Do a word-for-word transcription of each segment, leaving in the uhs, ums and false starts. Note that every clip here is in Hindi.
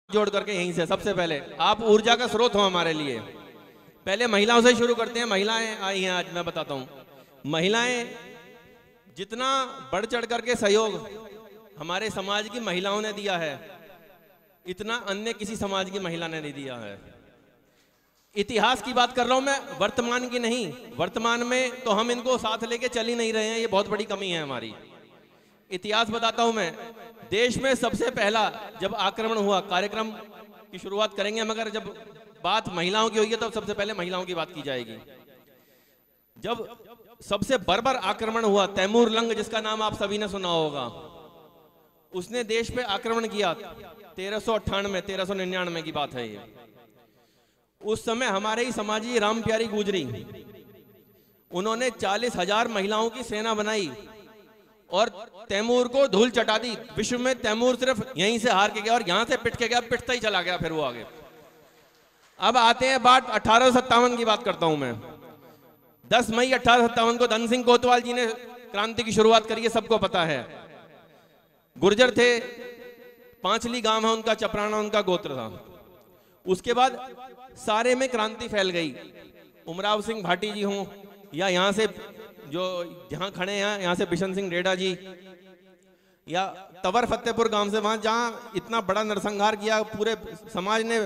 जोड़ करके यहीं से सबसे पहले आप ऊर्जा का स्रोत हो हमारे लिए। पहले महिलाओं से शुरू करते हैं। महिलाएं आई हैं आज, मैं बताता हूं। महिलाएं जितना बढ़ चढ़ करके सहयोग हमारे समाज की महिलाओं ने दिया है, इतना अन्य किसी समाज की महिला ने नहीं दिया है। इतिहास की बात कर रहा हूं मैं, वर्तमान की नहीं। वर्तमान में तो हम इनको साथ लेके चल ही नहीं रहे हैं, ये बहुत बड़ी कमी है हमारी। इतिहास बताता हूं मैं। देश में सबसे पहला जब आक्रमण हुआ, कार्यक्रम की शुरुआत करेंगे मगर जब बात महिलाओं की हुई है तो सबसे पहले महिलाओं की बात की जाएगी। जब सबसे बर्बर आक्रमण हुआ, तैमूर लंग जिसका नाम आप सभी ने सुना होगा, उसने देश पे आक्रमण किया। तेरह सौ अट्ठानवे तेरह सौ निन्यानवे की बात है ये। उस समय हमारे ही समाजी राम प्यारी गुजरी, उन्होंने चालीस हजार महिलाओं की सेना बनाई और तैमूर को धूल चटा दी। विश्व में तैमूर सिर्फ यहीं से हार के गया और यहां से पिट के गया, पिटता ही चला गया फिर वो आगे। अब आते हैं बात अठारह सौ सत्तावन की बात करता हूं मैं। दस मई अठारह सौ सत्तावन को धन सिंह कोतवाल जी ने क्रांति की शुरुआत करी है, सबको पता है। गुर्जर थे, पांचली गांव है उनका, चपराना उनका गोत्र था। उसके बाद सारे में क्रांति फैल गई। उमराव सिंह भाटी जी हों या यहाँ से जो जहां खड़े हैं यहाँ से बिशन सिंह डेडा जी, या तवर फतेहपुर गांव से वहां जहां इतना बड़ा नरसंहार किया, पूरे समाज ने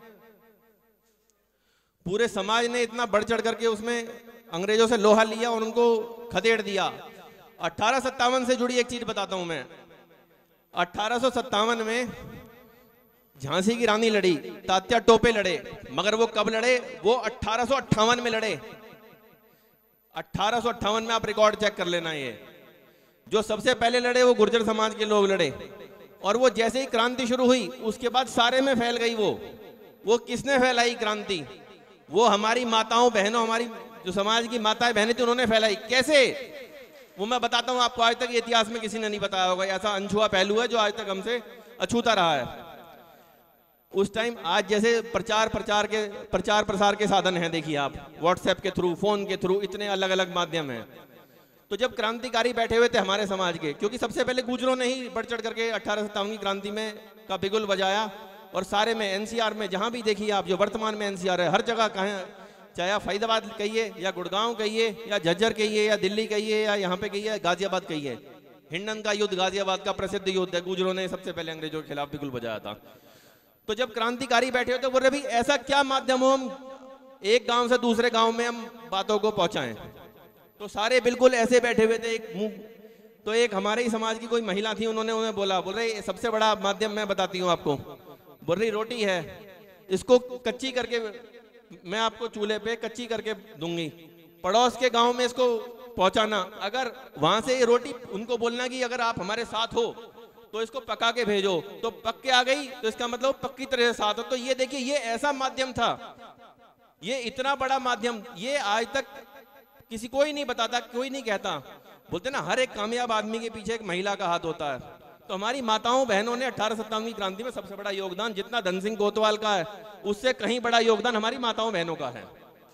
पूरे समाज ने इतना बढ़ चढ़ करके उसमें अंग्रेजों से लोहा लिया और उनको खदेड़ दिया। अठारह सत्तावन से जुड़ी एक चीज बताता हूं मैं। अठारह सौ सत्तावन में झांसी की रानी लड़ी, तात्या टोपे लड़े, मगर वो कब लड़े? वो अठारह सौ अट्ठावन में लड़े। अठारह सौ अट्ठावन में आप रिकॉर्ड चेक कर लेना। ये जो सबसे पहले लड़े वो गुर्जर समाज के लोग लड़े, और वो जैसे ही क्रांति शुरू हुई उसके बाद सारे में फैल गई। वो वो किसने फैलाई क्रांति? वो हमारी माताओं बहनों, हमारी जो समाज की माताएं बहनें थी, उन्होंने फैलाई। कैसे? वो मैं बताता हूं आपको। आज तक इतिहास में किसी ने नहीं बताया होगा। ऐसा अनछुआ पहलू है जो आज तक हमसे अछूता रहा है। उस टाइम आज जैसे प्रचार प्रचार के प्रचार प्रसार के साधन हैं, देखिए आप, व्हाट्सएप के थ्रू, फोन के थ्रू, इतने अलग अलग माध्यम हैं। तो जब क्रांतिकारी बैठे हुए थे हमारे समाज के, क्योंकि सबसे पहले गुजरों ने ही बढ़ चढ़ करके अठारह सत्तावन की क्रांति में का बिगुल बजाया, और सारे में एनसीआर में जहां भी देखिए आप, जो वर्तमान में एनसीआर है, हर जगह कहें, चाहे आप फरीदाबाद कहिए या गुड़गांव कहिए या झज्जर कहिए या दिल्ली कहिए या यहाँ पे कहिए गाजियाबाद कहिए, हिंडन का युद्ध गाजियाबाद का प्रसिद्ध युद्ध है। गुजरों ने सबसे पहले अंग्रेजों के खिलाफ बिगुल बजाया था। तो जब क्रांतिकारी बैठे होते, बोल रहे भाई ऐसा क्या माध्यम हो हम एक गांव से दूसरे गांव में हम बातों को पहुंचाएं। तो सारे बिल्कुल ऐसे बैठे हुए थे, एक मुंह। तो एक हमारे ही समाज की कोई महिला थी, उन्होंने उन्हें बोला, बोल रहे सबसे बड़ा माध्यम मैं बताती हूँ आपको। बोल रही रोटी है, इसको कच्ची करके मैं आपको चूल्हे पे कच्ची करके दूंगी, पड़ोस के गांव में इसको पहुंचाना। अगर वहां से ये रोटी उनको बोलना कि अगर आप हमारे साथ हो तो इसको पका के भेजो, तो पक के आ गई तो इसका मतलब पक्की तरह से साथ हो। तो ये देखिए, ये ऐसा माध्यम था, ये इतना बड़ा माध्यम, ये आज तक किसी कोई नहीं बताता, कोई नहीं कहता। बोलते ना, हर एक कामयाब आदमी के पीछे एक महिला का हाथ होता है। तो हमारी माताओं बहनों ने अठारह सत्तावन की क्रांति में सबसे बड़ा योगदान, जितना धन सिंह कोतवाल का है उससे कहीं बड़ा योगदान हमारी माताओं बहनों का है।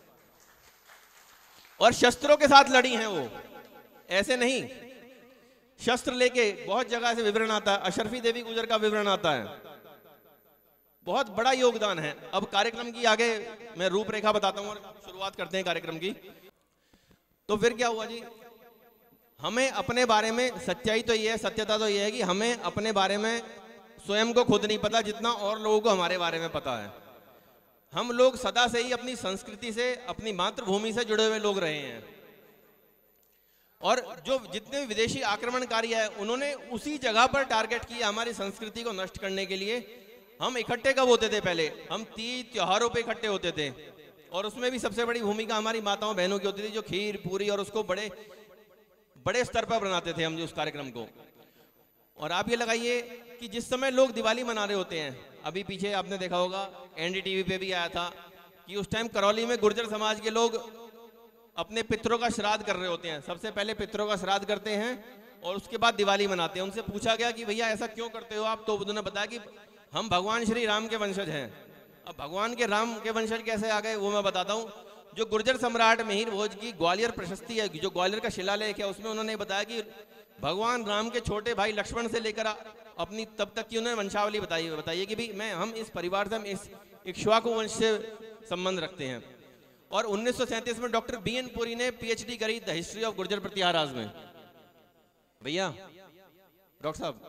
और शस्त्रों के साथ लड़ी हैं वो, ऐसे नहीं शस्त्र लेके। बहुत जगह से विवरण आता है, अशरफी देवी गुजर का विवरण आता है, बहुत बड़ा योगदान है। अब कार्यक्रम की आगे मैं रूपरेखा बताता हूं और शुरुआत करते हैं कार्यक्रम की। तो फिर क्या हुआ जी, हमें अपने बारे में, सच्चाई तो ये है, सत्यता तो ये है कि हमें अपने बारे में स्वयं को खुद नहीं पता जितना और लोगों को हमारे बारे में पता है। हम लोग सदा से ही अपनी संस्कृति से, अपनी मातृभूमि से जुड़े हुए लोग रहे हैं, और जो जितने भी विदेशी आक्रमणकारी है उन्होंने उसी जगह पर टारगेट किया हमारी संस्कृति को नष्ट करने के लिए। हम इकट्ठे कब होते थे? पहले हम तीज त्योहारों पे इकट्ठे होते थे, और उसमें भी सबसे बड़ी भूमिका हमारी माताओं बहनों की होती थी, जो खीर पूरी और उसको बड़े बड़े स्तर पर बनाते थे हम जो उस कार्यक्रम को। और आप ये लगाइए कि जिस समय लोग दिवाली मना रहे होते हैं, अभी पीछे आपने देखा होगा एनडीटीवी पे भी आया था कि उस टाइम करौली में गुर्जर समाज के लोग अपने पितरों का श्राद्ध कर रहे होते हैं। सबसे पहले पितरों का श्राद्ध करते हैं और उसके बाद दिवाली मनाते हैं। उनसे पूछा गया कि भैया ऐसा क्यों करते हो आप? तो उन्होंने बताया कि हम भगवान श्री राम के वंशज हैं। अब भगवान के राम के वंशज कैसे आ गए वो मैं बताता हूँ। जो गुर्जर सम्राट मिहिर भोज की ग्वालियर प्रशस्ति है, जो ग्वालियर का शिलालेख है, उसमें उन्होंने बताया कि भगवान राम के छोटे भाई लक्ष्मण से लेकर अपनी तब तक की उन्होंने वंशावली बताई बताइए कि भी मैं हम इस परिवार से हम इस इक्ष्वाकु वंश से संबंध रखते हैं। और उन्नीस सौ सैंतीस में डॉक्टर बी एन पुरी ने पीएचडी करी the history of Gurjar Pratiharas में। भैया डॉक्टर साहब,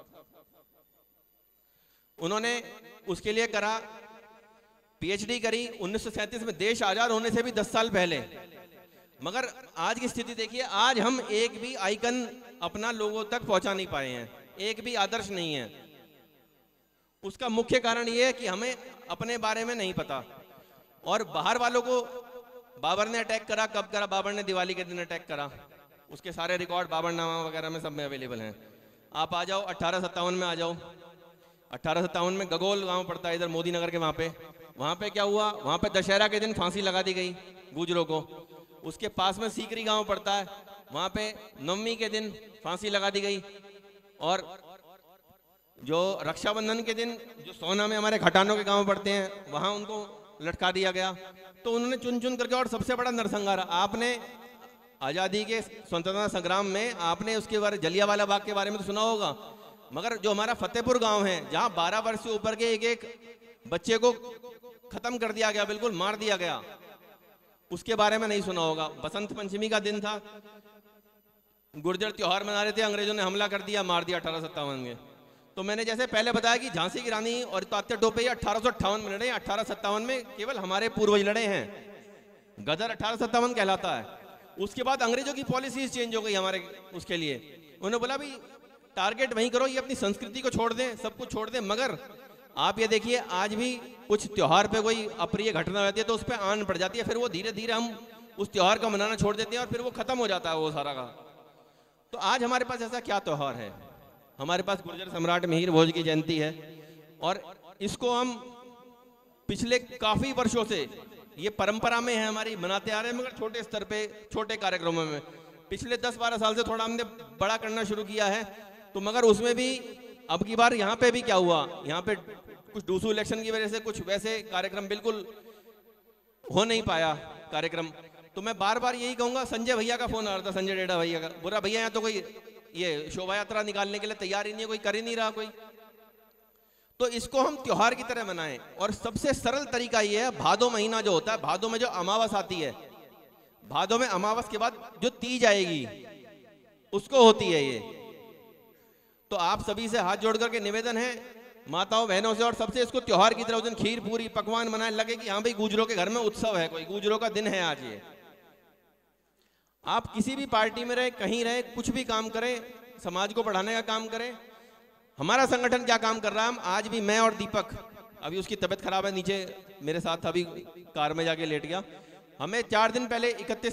उन्होंने उसके लिए करा, पीएचडी करी उन्नीस सौ सैंतीस में, देश आजाद होने से भी दस साल पहले। मगर आज की स्थिति देखिए, आज हम एक भी आइकन अपना लोगों तक पहुंचा नहीं पाए हैं, एक भी आदर्श नहीं है। उसका मुख्य कारण यह है कि हमें अपने बारे में नहीं पता। और बाहर वालों को, बाबर ने अटैक करा, कब करा? बाबर ने दिवाली के दिन अटैक करा, उसके सारे रिकॉर्ड बाबरनामा वगैरह में सब में अवेलेबल हैं। आप आ जाओ अट्ठारह सत्तावन में आ जाओ, अट्ठारह सत्तावन में गगोल गांव पड़ता है इधर मोदी नगर के वहां पे, वहां पे क्या हुआ? वहां पे दशहरा के दिन फांसी लगा दी गई गुजरों को। उसके पास में सीकरी गांव पड़ता है, वहां पे नवमी के दिन फांसी लगा दी गई। और जो रक्षाबंधन के दिन जो सोना में हमारे खटानों के गांव पड़ते हैं, वहां उनको लटका दिया गया। तो उन्होंने चुन चुन करके, और सबसे बड़ा नरसंहार आपने आजादी के स्वतंत्रता संग्राम में आपने उसके बारे जलियांवाला बाग के बारे में तो सुना होगा, मगर जो हमारा फतेहपुर गांव है जहां बारह वर्ष से ऊपर के एक एक बच्चे को खत्म कर दिया गया, बिल्कुल मार दिया गया, उसके बारे में नहीं सुना होगा। बसंत पंचमी का दिन था, गुर्जर त्योहार मना रहे थे, अंग्रेजों ने हमला कर दिया, मार दिया अठारह सत्तावन में। तो मैंने जैसे पहले बताया कि झांसी की रानी और तात्या टोपे अठारह सौ अट्ठावन में लड़े, अठारह सत्तावन में केवल हमारे पूर्वज लड़े हैं, गदर अठारह सत्तावन कहलाता है। उसके बाद अंग्रेजों की पॉलिसीज चेंज हो गई हमारे उसके लिए, उन्होंने बोला भाई टारगेट वहीं करो, ये अपनी संस्कृति को छोड़ दें, सब कुछ छोड़ दें। मगर आप ये देखिए, आज भी कुछ त्योहार पे कोई अप्रिय घटना रहती है तो उस पर आन पड़ जाती है, फिर वो धीरे धीरे हम उस त्योहार का मनाना छोड़ देते हैं और फिर वो खत्म हो जाता है वो सारा का। तो आज हमारे पास ऐसा क्या त्योहार है? हमारे पास गुर्जर सम्राट मिहिर भोज की जयंती है, और इसको हम पिछले काफी वर्षों से ये परंपरा में है हमारी, मनाते आ रहे हैं, मगर छोटे स्तर पे, छोटे कार्यक्रमों में। पिछले दस बारह साल से थोड़ा हमने बड़ा करना शुरू किया है, तो मगर उसमें भी अब की बार यहाँ पे भी क्या हुआ, यहाँ पे कुछ डूसू इलेक्शन की वजह से कुछ वैसे कार्यक्रम बिल्कुल हो नहीं पाया कार्यक्रम। तो मैं बार बार यही कहूंगा, संजय भैया का फोन आ रहा था, संजय डेढ़ा भैया का, बोला भैया यहाँ तो कोई ये शोभा यात्रा निकालने के लिए तैयार ही नहीं है, कोई कर ही नहीं रहा कोई। तो इसको हम त्योहार की तरह मनाएं, और सबसे सरल तरीका ये है, भादो महीना जो होता है, भादो में जो अमावस आती है, भादो में अमावस के बाद जो तीज आएगी उसको होती है ये। तो आप सभी से हाथ जोड़ करके निवेदन है, माताओं बहनों से और सबसे, इसको त्योहार की तरह उस दिन खीर पूरी पकवान बनाए, लगे कि हाँ भाई गुजरों के घर में उत्सव है, कोई गुजरों का दिन है आज ये। आप किसी भी पार्टी में रहे, कहीं रहे, कुछ भी काम करें, समाज को बढ़ाने का काम करें। हमारा संगठन क्या काम कर रहा है, हम आज भी, मैं और दीपक, अभी उसकी तबीयत खराब है, नीचे मेरे साथ अभी कार में जाके लेट गया। हमें चार दिन पहले इकतीस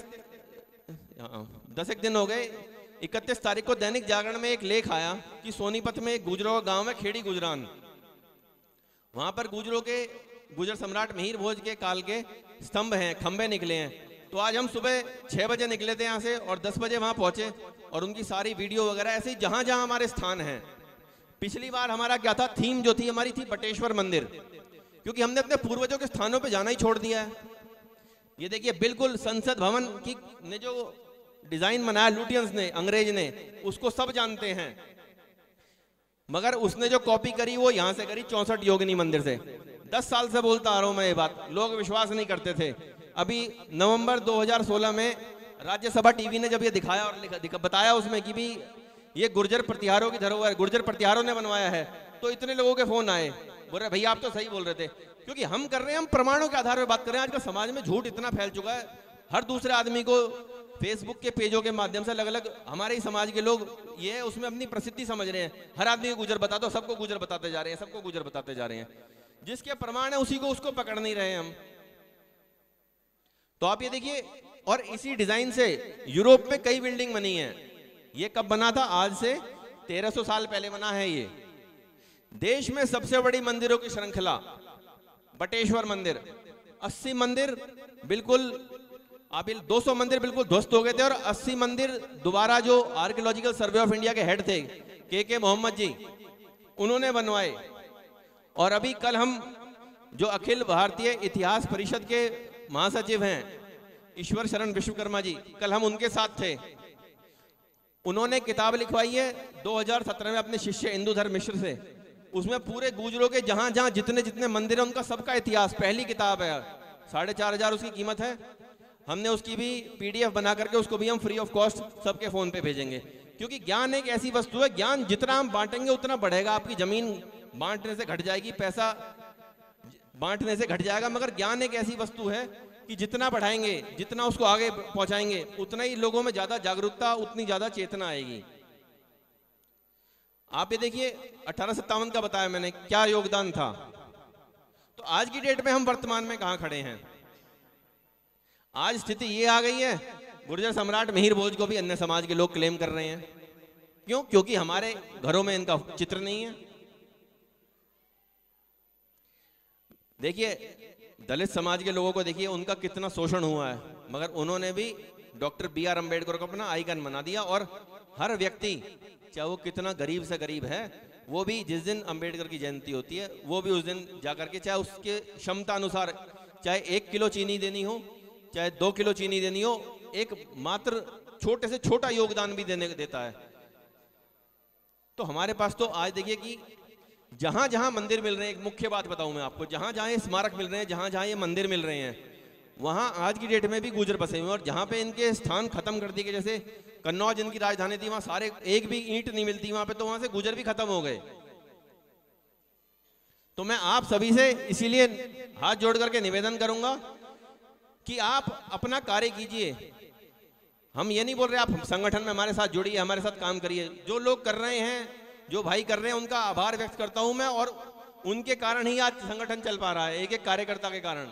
दस एक दिन हो गए, इकतीस तारीख को दैनिक जागरण में एक लेख आया कि सोनीपत में एक गुजरों का गांव है खेड़ी गुजरान, वहां पर गुजरों के, गुजर सम्राट मिहिर भोज के काल के स्तंभ हैं, खंबे निकले हैं। तो आज हम सुबह छह बजे निकले थे यहाँ से और दस बजे वहां पहुंचे, और उनकी सारी वीडियो वगैरह ऐसे ही जहां जहां हमारे स्थान हैं। पिछली बार हमारा क्या था, थीम जो थी हमारी थी बटेश्वर मंदिर, क्योंकि हमने अपने पूर्वजों के स्थानों पे जाना ही छोड़ दिया है। ये देखिए बिल्कुल संसद भवन की ने जो डिजाइन बनाया लुटियंस ने, अंग्रेज ने, उसको सब जानते हैं, मगर उसने जो कॉपी करी वो यहां से करी चौसठ योगिनी मंदिर से। दस साल से बोलता आ रहा हूं मैं ये बात, लोग विश्वास नहीं करते थे। अभी नवंबर दो हज़ार सोलह में राज्यसभा टीवी ने जब ये दिखाया और लिखा, दिखा, बताया उसमें कि भी ये गुर्जर प्रतिहारों की धरोहर, गुर्जर प्रतिहारों ने बनवाया है, तो इतने लोगों के फोन आए, बोल रहे भैया आप तो सही बोल रहे थे। क्योंकि हम कर रहे हैं, हम प्रमाणों के आधार पर बात कर रहे हैं। आजकल समाज में झूठ इतना फैल चुका है, हर दूसरे आदमी को फेसबुक के पेजों के माध्यम से अलग अलग हमारे ही समाज के लोग ये उसमें अपनी प्रसिद्धि समझ रहे हैं। हर आदमी को गुजर बता दो, सबको गुजर बताते जा रहे हैं, सबको गुजर बताते जा रहे हैं, जिसके प्रमाण है उसी को उसको पकड़ नहीं रहे हम। तो आप ये देखिए, और इसी डिजाइन से यूरोप में कई बिल्डिंग बनी है। ये कब बना था, आज से तेरह सौ साल पहले बना है ये। देश में सबसे बड़ी मंदिरों की श्रृंखला बटेश्वर मंदिर, अस्सी मंदिर बिल्कुल, आप दो सौ मंदिर बिल्कुल ध्वस्त हो गए थे, और अस्सी मंदिर दोबारा जो आर्कियोलॉजिकल सर्वे ऑफ इंडिया के हेड थे के के मोहम्मद जी, उन्होंने बनवाए। और अभी कल हम जो अखिल भारतीय इतिहास परिषद के महासचिव हैं ईश्वर शरण विश्वकर्मा जी, कल हम उनके साथ थे। उन्होंने किताब लिखवाई है दो हज़ार सत्रह में अपने शिष्य इंदुधर मिश्र से। उसमें पूरे गुजरों के जहां जहां जितने जितने मंदिर हैं उनका सबका इतिहास, पहली किताब है, साढ़े चार हजार उसकी कीमत है। हमने उसकी भी पीडीएफ बना करके उसको भी हम फ्री ऑफ कॉस्ट सबके फोन पे भेजेंगे, क्योंकि ज्ञान एक ऐसी वस्तु है, ज्ञान जितना हम बांटेंगे उतना बढ़ेगा। आपकी जमीन बांटने से घट जाएगी, पैसा बांटने से घट जाएगा, मगर ज्ञान एक ऐसी वस्तु है कि जितना बढ़ाएंगे, जितना उसको आगे पहुंचाएंगे, उतना ही लोगों में ज्यादा जागरूकता, उतनी ज्यादा चेतना आएगी। आप ये देखिए अठारह सत्तावन का बताया मैंने क्या योगदान था। तो आज की डेट में हम वर्तमान में कहां खड़े हैं? आज स्थिति ये आ गई है, गुर्जर सम्राट मिहिर भोज को भी अन्य समाज के लोग क्लेम कर रहे हैं। क्यों? क्योंकि हमारे घरों में इनका चित्र नहीं है। देखिए दलित समाज के लोगों को देखिए उनका कितना शोषण हुआ है, मगर उन्होंने भी डॉक्टर बी आर अम्बेडकर को अपना आइकन बना दिया। और हर व्यक्ति, चाहे वो कितना गरीब से गरीब है, वो भी जिस दिन अम्बेडकर की जयंती होती है वो भी उस दिन जाकर के, चाहे उसके क्षमता अनुसार, चाहे एक किलो चीनी देनी हो, चाहे दो किलो चीनी देनी हो, एक मात्र छोटे से छोटा योगदान भी देने देता है। तो हमारे पास तो आज देखिए कि जहां जहां मंदिर मिल रहे हैं, एक मुख्य बात बताऊं मैं आपको, जहां जहां ये स्मारक मिल रहे हैं, जहां जहां ये मंदिर मिल रहे हैं, वहां आज की डेट में भी गुर्जर बसे हुए हैं। और जहां पे इनके स्थान खत्म कर दिए गए, जैसे कन्नौज इनकी राजधानी थी, वहां सारे एक भी ईंट नहीं मिलती वहां पे, तो वहां से गुर्जर भी खत्म हो गए। तो मैं आप सभी से इसीलिए हाथ जोड़ करके निवेदन करूंगा कि आप अपना कार्य कीजिए। हम ये नहीं बोल रहे आप संगठन में हमारे साथ जुड़िए, हमारे साथ काम करिए। जो लोग कर रहे हैं, जो भाई कर रहे हैं, उनका आभार व्यक्त करता हूं मैं, और उनके कारण ही आज संगठन चल पा रहा है, एक एक कार्यकर्ता के कारण।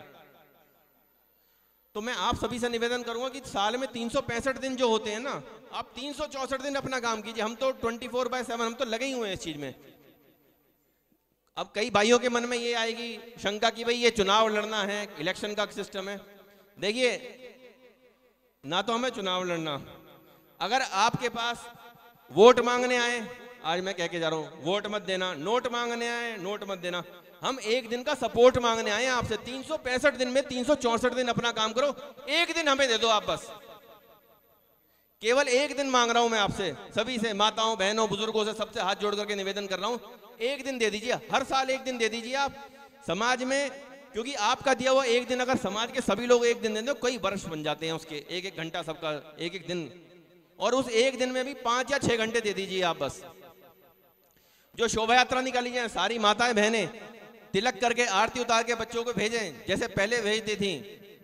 तो मैं आप सभी से निवेदन करूंगा कि साल में तीन सौ पैंसठ दिन जो होते हैं ना, आप तीन सौ चौसठ दिन अपना काम कीजिए। हम तो ट्वेंटी फोर बाय सेवन हम तो लगे ही हुए हैं इस चीज में। अब कई भाइयों के मन में ये आएगी शंका कि भाई ये चुनाव लड़ना है, इलेक्शन का सिस्टम है। देखिए ना तो हमें चुनाव लड़ना, अगर आपके पास वोट मांगने आए, आज मैं कह के जा रहा हूं वोट मत देना, नोट मांगने आए नोट मत देना, हम एक दिन का सपोर्ट मांगने आए आपसे। तीन सौ पैंसठ दिन में तीन सौ चौसठ दिन अपना काम करो, एक दिन हमें दे दो आप बस। केवल एक दिन मांग रहा हूं मैं आपसे, सभी से, माताओं बहनों बुजुर्गों से, सबसे हाथ जोड़ करके निवेदन कर रहा हूं, एक दिन दे दीजिए, हर साल एक दिन दे दीजिए आप समाज में। क्योंकि आपका दिया हुआ एक दिन अगर समाज के सभी लोग एक दिन दे दो, कई वर्ष बन जाते हैं उसके, एक एक घंटा सबका, एक एक दिन। और उस एक दिन में भी पांच या छह घंटे दे दीजिए आप बस। जो शोभा यात्रा निकाली जाए, सारी माताएं बहनें तिलक करके आरती उतार के बच्चों को भेजें जैसे पहले भेजती थी।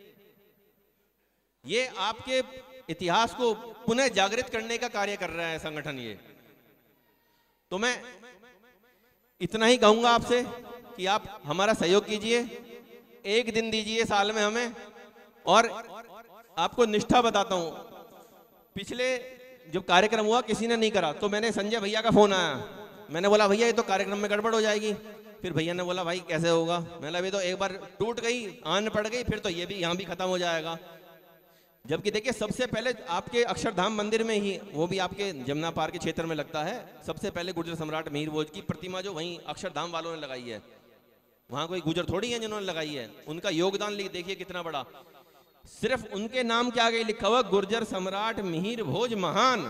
ये आपके इतिहास को पुनः जागृत करने का कार्य कर रहा है संगठन ये। तो मैं इतना ही कहूंगा आपसे कि आप हमारा सहयोग कीजिए, एक दिन दीजिए साल में हमें। और आपको निष्ठा बताता हूं, पिछले जब कार्यक्रम हुआ किसी ने नहीं करा, तो मैंने संजय भैया का फोन आया, मैंने बोला भैया ये तो कार्यक्रम में गड़बड़ हो जाएगी। फिर भैया ने बोला भाई कैसे होगा? मैंने अभी तो एक बार टूट गई, आन पड़ गई, फिर तो ये भी यहाँ भी खत्म हो जाएगा। जबकि देखिए सबसे पहले आपके अक्षरधाम मंदिर में ही, वो भी आपके जमुना पार के क्षेत्र में लगता है, सबसे पहले गुर्जर सम्राट मिहिर भोज की प्रतिमा जो वहीं अक्षरधाम वालों ने लगाई है। वहां कोई गुर्जर थोड़ी है जिन्होंने लगाई है, उनका योगदान देखिए कितना बड़ा। सिर्फ उनके नाम के आगे लिखा हुआ गुर्जर सम्राट मिहिर भोज महान,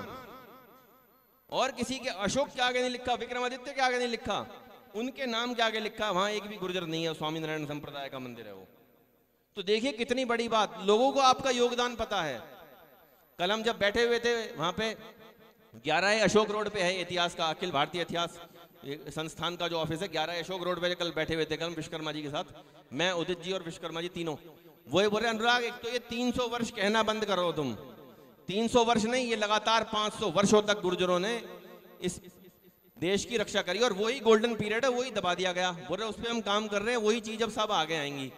और किसी के अशोक के आगे नहीं लिखा, विक्रमादित्य के आगे नहीं लिखा, उनके नाम के आगे लिखा। वहां एक भी गुर्जर नहीं है, स्वामी नारायण संप्रदाय का मंदिर है वो। तो देखिए कितनी बड़ी बात, लोगों को आपका योगदान पता है। कल हम जब बैठे हुए थे वहां पे ग्यारह अशोक रोड पे है इतिहास का, अखिल भारतीय इतिहास संस्थान का जो ऑफिस है, ग्यारह अशोक रोड पे कल बैठे हुए थे कल विश्वकर्मा जी के साथ, मैं, उदित जी और विश्वकर्मा जी तीनों। वो बोले अनुराग एक तो ये तीन सौ वर्ष कहना बंद करो तुम, तीन सौ वर्ष नहीं, ये लगातार पांच सौ वर्षों तक गुर्जरों ने इस देश की रक्षा करी, और वही गोल्डन पीरियड है, वही दबा दिया गया। बोले उस पर हम काम कर रहे हैं, वही चीज अब सब आगे आएंगी।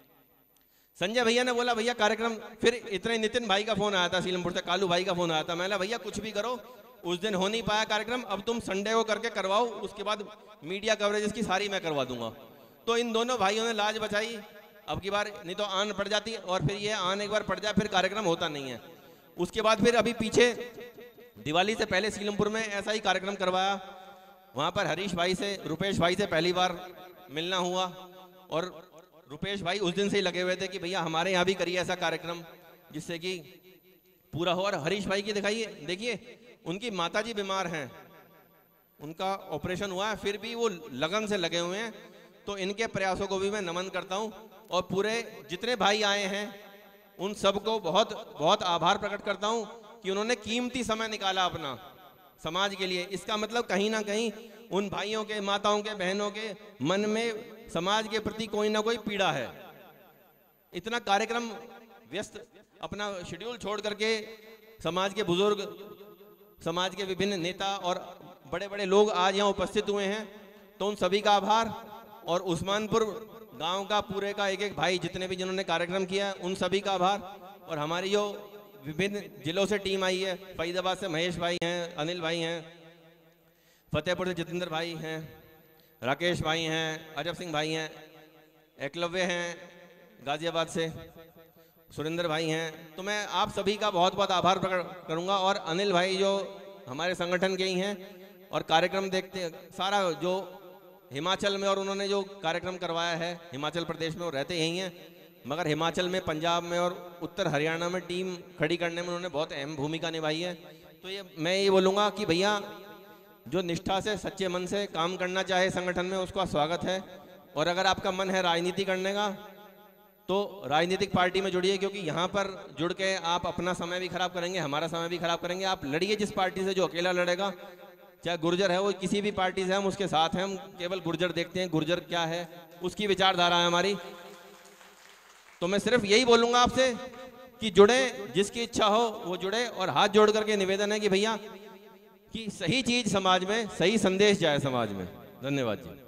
संजय भैया ने बोला भैया कार्यक्रम, फिर इतने नितिन भाई का फोन आया था सीलमपुर से, कालू भाई का फोन आया था, मैंने भैया कुछ भी करो, उस दिन हो नहीं पाया कार्यक्रम, अब तुम संडे को करके करवाओ, उसके बाद मीडिया कवरेज इसकी सारी मैं करवा दूंगा। तो इन दोनों भाइयों ने लाज बचाई, अब की बार नहीं तो आन पड़ जाती, और फिर ये आन एक बार पड़ जाए फिर कार्यक्रम होता नहीं है। उसके बाद फिर अभी पीछे दिवाली से पहले सीलमपुर में ऐसा ही कार्यक्रम करवाया, वहां पर हरीश भाई से, रुपेश भाई से पहली बार मिलना हुआ, और रुपेश भाई उस दिन से ही लगे हुए थे कि भैया हमारे यहाँ भी करिए ऐसा कार्यक्रम जिससे कि पूरा हो। और हरीश भाई की दिखाइए, देखिए उनकी माताजी बीमार हैं, उनका ऑपरेशन हुआ है, फिर भी वो लगन से लगे हुए हैं। तो इनके प्रयासों को भी मैं नमन करता हूं और पूरे जितने भाई आए हैं उन सबको बहुत बहुत आभार प्रकट करता हूं कि उन्होंने कीमती समय निकाला अपना समाज के लिए। इसका मतलब कहीं ना कहीं उन भाइयों के, माताओं के, बहनों के मन में समाज के प्रति कोई ना कोई पीड़ा है। इतना कार्यक्रम व्यस्त अपना शेड्यूल छोड़ करके समाज के बुजुर्ग, समाज के विभिन्न नेता और बड़े बड़े लोग आज यहाँ उपस्थित हुए हैं, तो उन सभी का आभार। और उस्मानपुर गांव का पूरे का एक एक भाई जितने भी जिन्होंने कार्यक्रम किया उन सभी का आभार। और हमारी जो विभिन्न जिलों से टीम आई है, फरीदाबाद से महेश भाई हैं, अनिल भाई हैं, फतेहपुर से जितेंद्र भाई हैं, राकेश भाई हैं, अजब सिंह भाई हैं, एकलव्य हैं गाजियाबाद से, सुरेंद्र भाई हैं। तो मैं आप सभी का बहुत बहुत आभार प्रकट करूंगा। और अनिल भाई जो हमारे संगठन के ही हैं और कार्यक्रम देखते, सारा जो हिमाचल में और उन्होंने जो कार्यक्रम करवाया है हिमाचल प्रदेश में, वो रहते यही हैं, मगर हिमाचल में, पंजाब में और उत्तर हरियाणा में टीम खड़ी करने में उन्होंने बहुत अहम भूमिका निभाई है। तो ये मैं ये बोलूँगा कि भैया जो निष्ठा से, सच्चे मन से काम करना चाहे संगठन में, उसका स्वागत है। और अगर आपका मन है राजनीति करने का तो राजनीतिक पार्टी में जुड़िए, क्योंकि यहाँ पर जुड़ के आप अपना समय भी खराब करेंगे, हमारा समय भी खराब करेंगे। आप लड़िए जिस पार्टी से, जो अकेला लड़ेगा, चाहे गुर्जर है, वो किसी भी पार्टी से, हम उसके साथ हैं। हम केवल गुर्जर देखते हैं, गुर्जर क्या है उसकी विचारधारा है हमारी। तो मैं सिर्फ यही बोलूंगा आपसे कि जुड़े, जिसकी इच्छा हो वो जुड़े। और हाथ जोड़ करके निवेदन है कि भैया कि सही चीज समाज में, सही संदेश जाए समाज में। धन्यवाद जी।